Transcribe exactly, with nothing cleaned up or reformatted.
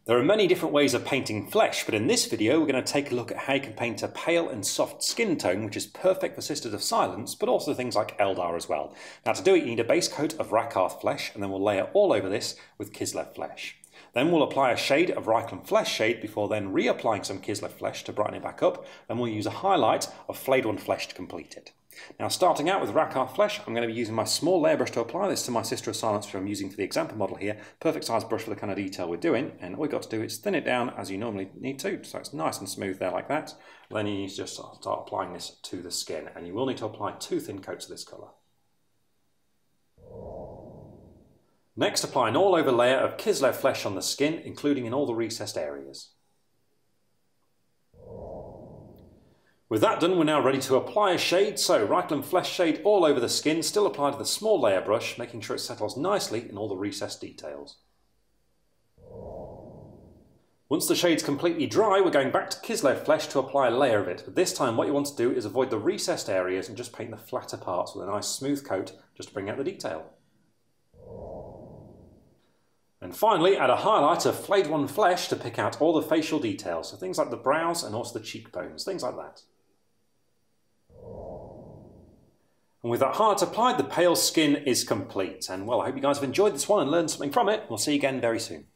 There are many different ways of painting flesh, but in this video we're going to take a look at how you can paint a pale and soft skin tone which is perfect for Sisters of Silence, but also things like Eldar as well. Now to do it you need a base coat of Rakarth flesh, and then we'll layer all over this with Kislev flesh. Then we'll apply a shade of Reikland flesh shade before then reapplying some Kislev flesh to brighten it back up, and we'll use a highlight of Flayed One flesh to complete it. Now starting out with Rakarth flesh, I'm going to be using my small layer brush to apply this to my Sister of Silence which I'm using for the example model here. Perfect size brush for the kind of detail we're doing, and all we've got to do is thin it down as you normally need to, so it's nice and smooth there like that. Then you need to just start applying this to the skin, and you will need to apply two thin coats of this colour. Next, apply an all over layer of Kislev flesh on the skin, including in all the recessed areas. With that done, we're now ready to apply a shade, so Reikland flesh shade all over the skin, still applied with a small layer brush, making sure it settles nicely in all the recessed details. Once the shade's completely dry, we're going back to Kislev flesh to apply a layer of it, but this time what you want to do is avoid the recessed areas and just paint the flatter parts with a nice smooth coat just to bring out the detail. And finally, add a highlight of Flayed One flesh to pick out all the facial details, so things like the brows and also the cheekbones, things like that. And with that highlight applied, the pale skin is complete. And well, I hope you guys have enjoyed this one and learned something from it. We'll see you again very soon.